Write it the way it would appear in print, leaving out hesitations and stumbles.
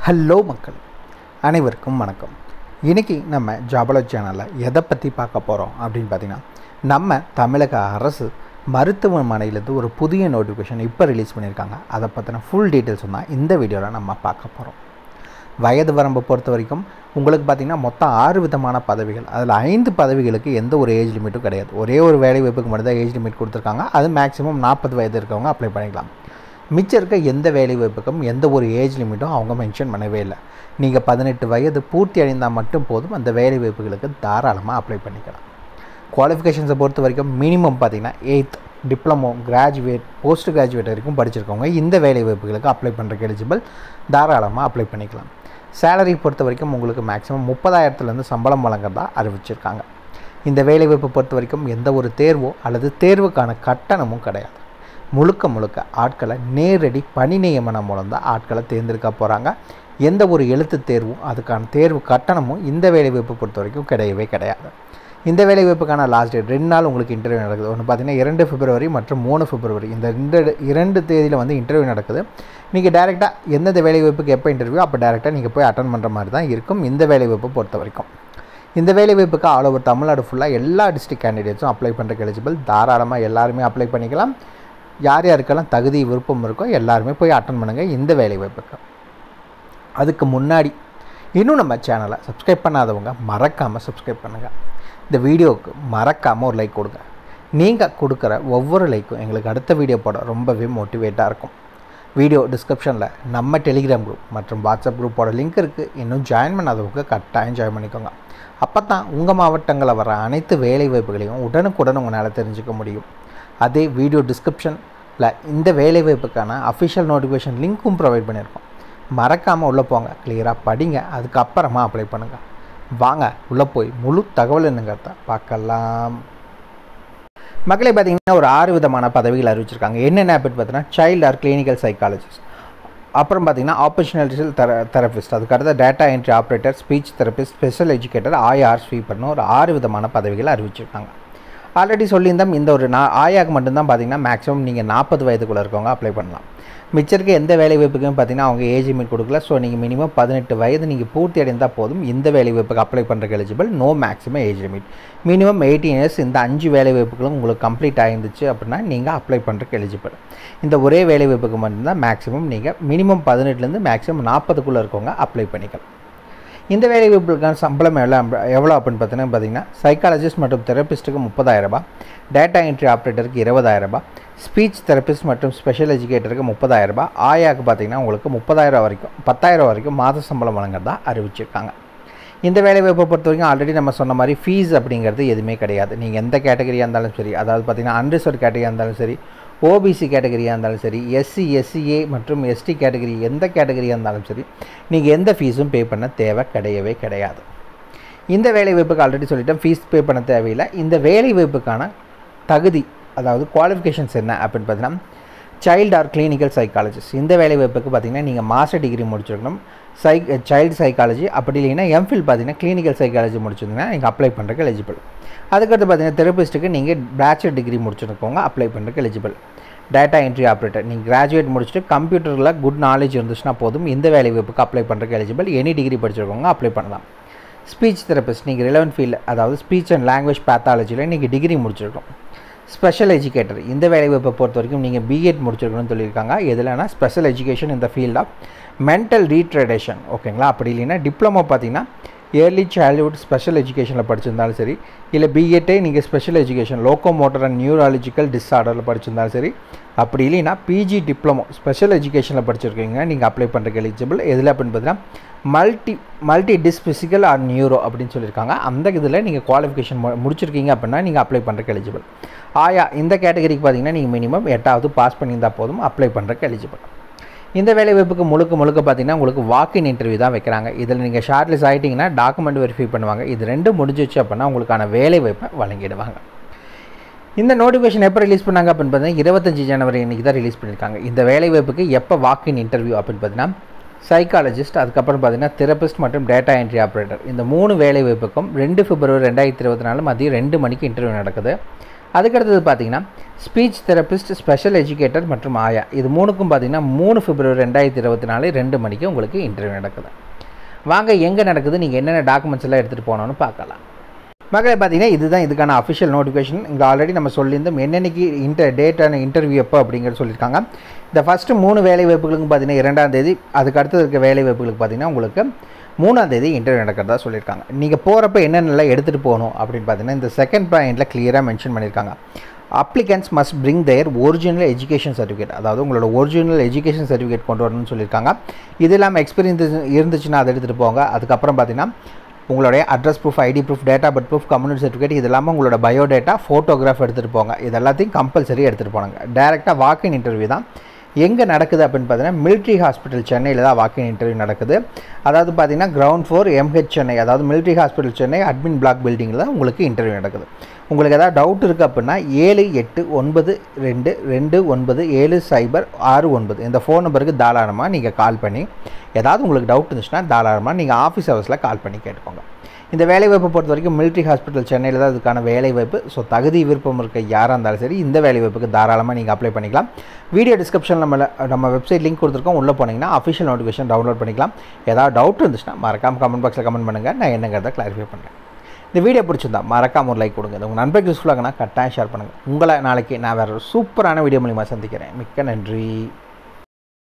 Hello மக்கள் அனைவருக்கும் வணக்கம். இன்றைக்கி நம்ம ஜாபலோ சேனலில் எதை பற்றி பார்க்க போகிறோம் அப்படின்னு பார்த்திங்கன்னா, நம்ம தமிழக அரசு மருத்துவமனையிலேருந்து ஒரு புதிய நோட்டிஃபிகேஷன் இப்போ ரிலீஸ் பண்ணியிருக்காங்க. அதை பற்றின ஃபுல் டீட்டெயில்ஸ் தான் இந்த வீடியோவில் நம்ம பார்க்க போகிறோம். வயது வரம்பை பொறுத்த வரைக்கும் உங்களுக்கு பார்த்திங்கன்னா மொத்தம் 6 விதமான பதவிகள். அதில் 5 பதவிகளுக்கு எந்த ஒரு ஏஜ் லிமிட்டும் கிடையாது. ஒரே ஒரு வேலை வாய்ப்புக்கு மட்டும்தான் ஏஜ் லிமிட் கொடுத்துருக்காங்க. அது மேக்ஸிமம் 40 வயது இருக்கவங்க அப்ளை பண்ணிக்கலாம். மிச்சம் இருக்க எந்த வேலை வாய்ப்புக்கும் எந்த ஒரு ஏஜ் லிமிட்டும் அவங்க மென்ஷன் பண்ணவே இல்லை. நீங்கள் 18 வயது பூர்த்தி அடைந்தால் மட்டும் போதும் அந்த வேலை வாய்ப்புகளுக்கு தாராளமாக அப்ளை பண்ணிக்கலாம். குவாலிஃபிகேஷன்ஸை பொறுத்த வரைக்கும் மினிமம் பார்த்திங்கன்னா 8th diploma, graduate, post graduate வரைக்கும் படிச்சிருக்கவங்க இந்த வேலை வாய்ப்புகளுக்கு அப்ளை பண்ணுறதுக்கு எலிஜிபிள். தாராளமாக அப்ளை பண்ணிக்கலாம். சேலரி பொறுத்த வரைக்கும் உங்களுக்கு மேக்ஸிமம் 30,000லேருந்து சம்பளம் வழங்குறதா அறிவிச்சிருக்காங்க. இந்த வேலை வாய்ப்பை பொறுத்த வரைக்கும் எந்த ஒரு தேர்வோ அல்லது தேர்வுக்கான கட்டணமும் கிடையாது. முழுக்க ஆட்களை நேரடி பணி நியமனம் மூலம் தான் ஆட்களை தேர்ந்தெடுக்க போகிறாங்க. எந்த ஒரு எழுத்து தேர்வும் அதுக்கான தேர்வு கட்டணமும் இந்த வேலைவாய்ப்பை பொறுத்த வரைக்கும் கிடையவே கிடையாது. இந்த வேலைவாய்ப்புக்கான லாஸ்ட் டேட் 2 நாள் உங்களுக்கு இன்டர்வியூ நடக்குது. ஒன்று பார்த்திங்கன்னா 2 பிப்ரவரி மற்றும் 3 பிப்ரவரி. இந்த 2 தேதியில் வந்து இன்டர்வியூ நடக்குது. நீங்கள் டேரெக்டாக எந்தெந்த வேலைவாய்ப்புக்கு எப்போ இன்டர்வியூ அப்போ டேரெக்டாக நீங்கள் போய் அட்டன் பண்ணுற மாதிரி தான் இருக்கும் இந்த வேலைவாய்ப்பை பொறுத்த வரைக்கும். இந்த வேலைவாய்ப்புக்கு ஆல் ஓவர் தமிழ்நாடு ஃபுல்லாக எல்லா டிஸ்ட்ரிக்ட் கேண்டிடேட்ஸும் அப்ளை பண்ணுறதுக்கு எலிஜிபிள். தாராளமாக எல்லாருமே அப்ளை பண்ணிக்கலாம். யார் யாருக்கெல்லாம் தகுதி விருப்பம் இருக்கோ எல்லாருமே போய் அட்டன் பண்ணுங்கள் இந்த வேலைவாய்ப்புக்கு. அதுக்கு முன்னாடி இன்னும் நம்ம சேனலை சப்ஸ்கிரைப் பண்ணாதவங்க மறக்காமல் சப்ஸ்கிரைப் பண்ணுங்கள். இந்த வீடியோவுக்கு மறக்காமல் ஒரு லைக் கொடுங்க. நீங்கள் கொடுக்குற ஒவ்வொரு லைக்கும் எங்களுக்கு அடுத்த வீடியோ போட ரொம்பவே மோட்டிவேட்டாக இருக்கும். வீடியோ டிஸ்கிரிப்ஷனில் நம்ம டெலிகிராம் குரூப் மற்றும் வாட்ஸ்அப் குரூப்போட லிங்க் இருக்குது. இன்னும் ஜாயின் பண்ணாதவங்க கட்டாயம் ஜாயின் பண்ணிக்கோங்க. அப்போ தான் உங்கள் மாவட்டங்களில் வர அனைத்து வேலை வாய்ப்புகளையும் உடனுக்குடன் உங்களால் தெரிஞ்சுக்க முடியும். அதே வீடியோ டிஸ்கிரிப்ஷனில் இந்த வேலைவாய்ப்புக்கான அஃபிஷியல் நோட்டிஃபிகேஷன் லிங்க்கும் ப்ரொவைட் பண்ணியிருக்கோம். மறக்காமல் உள்ளே போங்க, கிளியராக படிங்க, அதுக்கப்புறமா அப்ளை பண்ணுங்கள். வாங்க உள்ளே போய் முழு தகவல் என்னங்கிறத பார்க்கலாம். மக்களே பார்த்திங்கன்னா ஒரு 6 விதமான பதவிகள் அறிவிச்சிருக்காங்க. என்னென்ன அப்படின்னு பார்த்தீங்கன்னா சைல்டு ஆர் கிளினிக்கல் சைக்காலஜிஸ்ட், அப்புறம் பார்த்திங்கன்னா ஆப்பர்ச்சுனிட்டிஸ் தெரபிஸ்ட், அதுக்கடுத்த data entry operator, speech therapist, special educator, or ஸ்வீப்பர்னு ஒரு 6 விதமான பதவிகள் அறிவிச்சிருக்காங்க. ஆல்ரெடி சொல்லியிருந்தோம் இந்த ஒரு ஆயாக்கு மட்டும்தான் பார்த்திங்கன்னா மேக்ஸிமம் நீங்கள் 40 வயதுக்குள்ளே இருக்கவங்க அப்ளை பண்ணலாம். மிச்சருக்கு எந்த வேலை வாய்ப்புக்கும் பார்த்திங்கன்னா அவங்க ஏஜ் லிமிட் கொடுக்கல. ஸோ நீங்கள் மினிமம் 18 வயது நீங்கள் பூர்த்தி அடைந்தால் போதும் இந்த வேலை வாய்ப்புக்கு அப்ளை பண்ணுறதுக்கு eligible. No maximum age limit. Minimum 18 years. இந்த 5 வேலை வாய்ப்புகளும் உங்களுக்கு கம்ப்ளீட் ஆகிருந்துச்சு அப்படின்னா நீங்கள் அப்ளை பண்ணுறதுக்கு எலிஜிபிள். இந்த ஒரே வேலை வாய்ப்புக்கு மட்டும்தான் மேக்ஸிமம் நீங்கள் மினிமம் 18லேருந்து மேக்ஸிமம் 40க்குள்ளே இருக்கவங்க அப்ளை பண்ணிக்கலாம். இந்த வேலை வாய்ப்புகளுக்கான சம்பளம் எவ்வளோ அப்படின்னு பார்த்தீங்கன்னா சைக்காலஜிஸ்ட் மற்றும் தெரபிஸ்ட்டுக்கு 30,000 ரூபாய், டேட்டா என்ட்ரி ஆப்ரேட்டருக்கு 20,000 ரூபாய், ஸ்பீச் தெரபிஸ்ட் மற்றும் ஸ்பெஷல் எஜுகேட்டருக்கு 30,000 ரூபாய், ஆயாவுக்கு பார்த்திங்கன்னா உங்களுக்கு 30,000 வரைக்கும் 10,000 வரைக்கும் மாத சம்பளம் வழங்குறதா அறிவிச்சிருக்காங்க. இந்த வேலைவாய்ப்பை பொறுத்த வரைக்கும் ஆல்ரெடி நம்ம சொன்ன மாதிரி ஃபீஸ் அப்படிங்கிறது எதுவுமே கிடையாது. நீங்கள் எந்த கேட்டகரியாக இருந்தாலும் சரி, அதாவது பார்த்திங்கன்னா அன்ரிசர்வ் கேட்டகரியாக இருந்தாலும் சரி, ஓபிசி கேட்டகரியாக இருந்தாலும் சரி, எஸ்சி, எஸ்சிஏ மற்றும் எஸ்டி கேட்டகரி எந்த கேட்டகரியாக இருந்தாலும் சரி, நீங்கள் எந்த ஃபீஸும் பே பண்ண தேவை கிடையவே கிடையாது. இந்த வேலைவாய்ப்புக்கு ஆல்ரெடி சொல்லிட்டேன், ஃபீஸ் பே பண்ண தேவையில்லை. இந்த வேலைவாய்ப்புக்கான தகுதி அதாவது குவாலிஃபிகேஷன்ஸ் என்ன அப்படின்னு பார்த்தீங்கன்னா சைல்டு ஆர் கிளினிக்கல் சைக்காலஜிஸ்ட். இந்த வேலைவாய்ப்புக்கு பார்த்திங்கன்னா நீங்கள் மாஸ்டர் டிகிரி முடிச்சிருக்கணும் சைல்டு சைக்காலஜி, அப்படி இல்லைன்னா எம்ஃபில் பார்த்திங்கன்னா கிளினிக்கல் சைக்காலஜி முடிச்சிருந்தீங்கன்னா நீங்கள் அப்ளை பண்ணுறதுக்கு எலிஜிபிள். அதுக்கடுத்து பார்த்திங்கன்னா தெரபிஸ்ட்டுக்கு நீங்கள் பேச்சுலர் டிகிரி முடிச்சிருக்கவங்க அப்ளை பண்ணுறதுக்கு எலிஜிபிள். டேட்டா என்ட்ரி ஆப்ரேட்டர் நீங்கள் கிராஜுவேட் முடிச்சுட்டு கம்ப்யூட்டரில் குட் நாலேஜ் இருந்துச்சுன்னா போதும் இந்த வேலைவாய்ப்புக்கு அப்ளை பண்ணுறதுக்கு எலிஜிபிள். எனி டிகிரி படிச்சிருக்கவங்க அப்ளை பண்ணலாம். ஸ்பீச் தெரபிஸ்ட் நீங்கள் ரிலவென்ட் ஃபீல்டு அதாவது ஸ்பீச் அண்ட் லாங்குவேஜ் பேத்தாலஜியில் நீங்கள் டிகிரி முடிச்சிருக்கோம். ஸ்பெஷல் எஜுகேட்டர் இந்த வேலைவாய்ப்பை பொறுத்த வரைக்கும் நீங்கள் பிஎட் முடிச்சிருக்கணும்னு சொல்லியிருக்காங்க. எதுலனா ஸ்பெஷல் எஜுகேஷன் இந்த ஃபீல்ட் ஆஃப் மென்டல் ரீட்ரடேஷன், ஓகேங்களா. அப்படி இல்லைன்னா டிப்ளமோ பார்த்திங்கன்னா ஏர்லி சைல்ட்ஹுட் ஸ்பெஷல் எஜுகேஷனில் படிச்சிருந்தாலும் சரி, இல்லை பிஎட்டே நீங்கள் special education locomotor and neurological டிஸார்டரில் படிச்சிருந்தாலும் சரி, அப்படி இல்லைன்னா பிஜி டிப்ளமோ ஸ்பெஷல் எஜுகேஷனில் படிச்சிருக்கீங்க நீங்கள் அப்ளை பண்ணுறதுக்கு எலிஜிபிள். எதில் அப்படின்னு பார்த்தீங்கன்னா multi dis physical or neuro அப்படின்னு சொல்லியிருக்காங்க. அந்த இதில் நீங்கள் குவாலிஃபிகேஷன் முடிச்சிருக்கீங்க அப்படின்னா நீங்கள் அப்ளை பண்ணுறதுக்கு எலிஜிபிள். ஆயா இந்த கேட்டகரிக்கு பார்த்தீங்கன்னா நீங்கள் மினிமம் 8வது பாஸ் பண்ணியிருந்தால் போதும் அப்ளை பண்ணுறதுக்கு எலிஜிபிள். இந்த வேலைவாய்ப்புக்கு முழுக்க பார்த்திங்கன்னா உங்களுக்கு வாக்கின் இன்டர்வியூ தான் வைக்கிறாங்க. இதில் நீங்கள் ஷார்ட் லிஸ்ட் ஆகிட்டிங்கன்னா டாக்குமெண்ட் வெரிஃபை பண்ணுவாங்க. இது 2 முடிஞ்சிச்சு அப்படின்னா உங்களுக்கான வேலைவாய்ப்பை வழங்கிடுவாங்க. இந்த நோட்டிஃபிகேஷன் எப்போ ரிலீஸ் பண்ணாங்க அப்படின்னு பார்த்தீங்கன்னா 25 ஜனவரி அன்றைக்கி தான் ரிலீஸ் பண்ணியிருக்காங்க. இந்த வேலைவாய்ப்புக்கு எப்போ வாக்கின் இன்டர்வியூ அப்படின்னு பார்த்தீங்கன்னா சைக்காலஜிஸ்ட், அதுக்கப்புறம் பார்த்திங்கன்னா தெரபிஸ்ட் மற்றும் டேட்டா என்ட்ரி ஆப்ரேட்டர் இந்த 3 வேலைவாய்ப்புக்கும் 2 பிப்ரவரி 2024 மதியம் 2 மணிக்கு இன்டர்வியூ நடக்குது. அதுக்கடுத்தது பார்த்திங்கன்னா ஸ்பீச் தெரபிஸ்ட், ஸ்பெஷல் எஜுகேட்டர் மற்றும் ஆயா. இது மூணுக்கும் பார்த்தீங்கன்னா 3 பிப்ரவரி 2024 2 மணிக்கு உங்களுக்கு இன்டர்வியூ நடக்குது. வாங்க எங்கே நடக்குது, நீங்கள் என்னென்ன டாக்குமெண்ட்ஸ் எல்லாம் எடுத்துகிட்டு போகணுன்னு பார்க்கலாம். மகளே பார்த்தீங்கன்னா இதுதான் இதுக்கான அஃபிஷியல் நோட்டிஃபிகேஷன். இங்கே ஆல்ரெடி நம்ம சொல்லியிருந்தோம் என்னென்னைக்கு டேட்டான இன்டர்வியூ எப்போ அப்படிங்கிறது சொல்லியிருக்காங்க. இந்த ஃபஸ்ட்டு 3 வேலை வாய்ப்புகளுக்கும் பார்த்தீங்கன்னா 2ஆம் தேதி, அதுக்கு அடுத்து இருக்க வேலை வாய்ப்புகளுக்கு பார்த்தீங்கன்னா உங்களுக்கு 3ஆம் தேதி இன்டர்வியூ நடக்கிறதா சொல்லியிருக்காங்க. நீங்கள் போகிறப்ப என்னென்னலாம் எடுத்துகிட்டு போகணும் அப்படின்னு பார்த்தீங்கன்னா இந்த செகண்ட் பாயிண்டில் கிளியராக மென்ஷன் பண்ணியிருக்காங்க. Applicants must bring their original education certificate, அதாவது உங்களோட ஒரிஜினல் எஜுகேஷன் சர்டிஃபிகேட் கொண்டு வரணும்னு சொல்லியிருக்காங்க. இது இல்லாமல் எக்ஸ்பீரியன்ஸ் இருந்துச்சுன்னா அதை எடுத்துகிட்டு போங்க. அதுக்கப்புறம் பார்த்தீங்கன்னா உங்களுடைய address proof, ID proof, date of birth proof, community certificate, இது இல்லாமல் உங்களோட பயோடேட்டா, ஃபோட்டோகிராஃப் எடுத்துகிட்டு போங்க. இது எல்லாத்தையும் கம்பல்சரி எடுத்துகிட்டு போனாங்க. டேரெக்டாக வாக்கின் இன்டர்வியூ தான். எங்கே நடக்குது அப்படின்னு பார்த்தீங்கன்னா மிலிட்ரி ஹாஸ்பிட்டல் சென்னையில் தான் வாக்கின் இன்டர்வியூ நடக்குது. அதாவது பார்த்தீங்கன்னா கிரவுண்ட் ஃப்ளோர் MH சென்னை, அதாவது military hospital Chennai admin block பில்டிங்கில் தான் உங்களுக்கு இன்டர்வியூ நடக்குது. உங்களுக்கு ஏதாவது டவுட் இருக்குது அப்படின்னா 7892297069 இந்த ஃபோன் நம்பருக்கு தாராளமாக நீங்கள் கால் பண்ணி ஏதாவது உங்களுக்கு டவுட் இருந்துச்சுன்னா தாராளமாக நீங்கள் ஆஃபீஸ் ஹவர்ஸில் கால் பண்ணி கேட்டுக்கோங்க. இந்த வேலைவாய்ப்பை பொறுத்த வரைக்கும் மிலிட்ரி ஹாஸ்பிட்டல் சென்னையில் தான் இதுக்கான வேலைவாய்ப்பு. ஸோ தகுதி விருப்பம் இருக்க யாராக இருந்தாலும் சரி இந்த வேலைவாய்ப்புக்கு தாராளமாக நீங்கள் அப்ளை பண்ணிக்கலாம். வீடியோ டிஸ்கிரிப்ஷனில் நம்ம வெப்சைட் லிங்க் கொடுத்துருக்கோம், உள்ளே போனீங்கன்னா அஃபிஷியல் நோட்டிஃபிகேஷன் டவுன்லோட் பண்ணிக்கலாம். ஏதாவது டவுட் இருந்துச்சுன்னா மறக்காமல் கமெண்ட் பாக்ஸில் கமெண்ட் பண்ணுங்கள், நான் என்னங்கிறத கிளாரிஃபை பண்ணுறேன். இந்த வீடியோ பிடிச்சிருந்தா மறக்காம ஒரு லைக் கொடுங்க. உங்கள் நண்பருக்கு யூஸ்ஃபுல்லாகனா கட்டாயம் ஷேர் பண்ணுங்கள். உங்களை நாளைக்கு நான் வேறு ஒரு சூப்பரான வீடியோ மூலிமா சந்திக்கிறேன். மிக்க நன்றி.